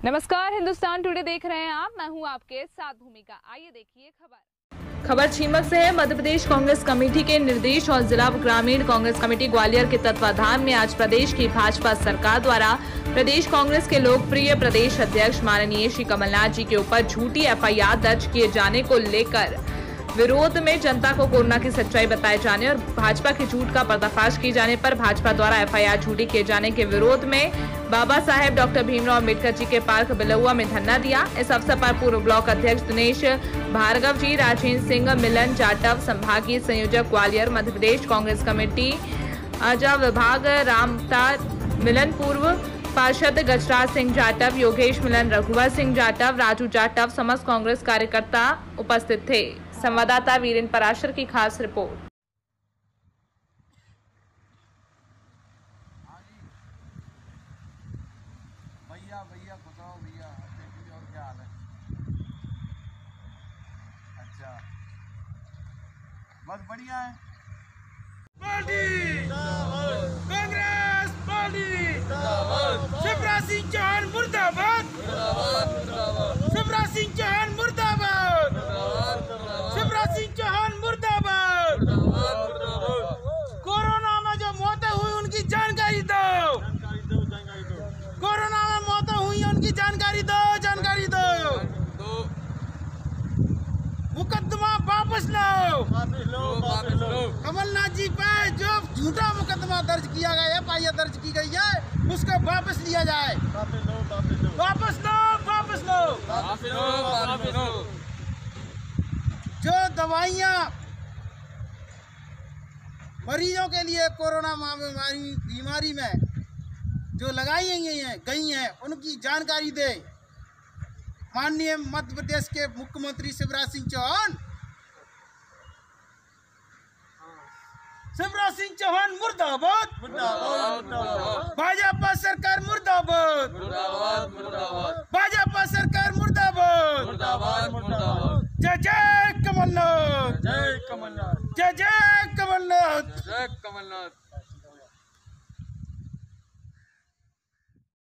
नमस्कार, हिंदुस्तान टुडे देख रहे हैं आप। मैं हूं आपके साथ भूमिका। आइए देखिए खबर छीमक से है। मध्य प्रदेश कांग्रेस कमेटी के निर्देश और जिला ग्रामीण कांग्रेस कमेटी ग्वालियर के तत्वाधान में आज प्रदेश की भाजपा सरकार द्वारा प्रदेश कांग्रेस के लोकप्रिय प्रदेश अध्यक्ष माननीय श्री कमलनाथ जी के ऊपर झूठी एफआईआर दर्ज किए जाने को लेकर विरोध में जनता को कोरोना की सच्चाई बताए जाने और भाजपा के झूठ का पर्दाफाश किए जाने पर भाजपा द्वारा एफआईआर झूठी किए जाने के विरोध में बाबा साहेब डॉक्टर भीमराव अम्बेडकर जी के पार्क बिलहुआ में धरना दिया। इस अवसर पर पूर्व ब्लॉक अध्यक्ष दिनेश भार्गव जी, राजेंद्र सिंह, मिलन जाटव, संभागीय संयोजक ग्वालियर मध्य प्रदेश कांग्रेस कमेटी अजा विभाग रामता मिलन, पूर्व पार्षद गजराज सिंह जाटव, योगेश मिलन, रघुवर सिंह जाटव, राजू जाटव, समस्त कांग्रेस कार्यकर्ता उपस्थित थे। संवाददाता वीरेंद्र पराशर की खास रिपोर्ट। भैया बताओ भैया, और क्या हाल है? अच्छा, बस बढ़िया है। कांग्रेस पार्टी शिवराज सिंह चौहान मुर्दाबाद, शिवराज सिंह चौहान मुर्दाबाद, शिवराज सिंह चौहान मुर्दाबाद। कोरोना में जो मौतें हुई उनकी जानकारी दो, कोरोना में मौतें हुई उनकी जानकारी दो, जानकारी दो। मुकदमा वापस लो, कमलनाथ जी पे जो झूठा मुकदमा दर्ज किया गया है, एफआईआर दर्ज की गई है, उसको वापस लिया जाए। वापस लो, वापस लो, वापस लो। जो दवाइयाँ मरीजों के लिए कोरोना बीमारी में जो लगाई गई हैं उनकी जानकारी दे माननीय मध्य प्रदेश के मुख्यमंत्री शिवराज सिंह चौहान। शिवराज सिंह चौहान मुर्दाबाद, भाजपा सरकार मुर्दाबाद, भाजपा सरकार मुर्दाबाद। जय जय कमलनाथ, जय कमलनाथ, जय जय कमलनाथ, जय कमलनाथ।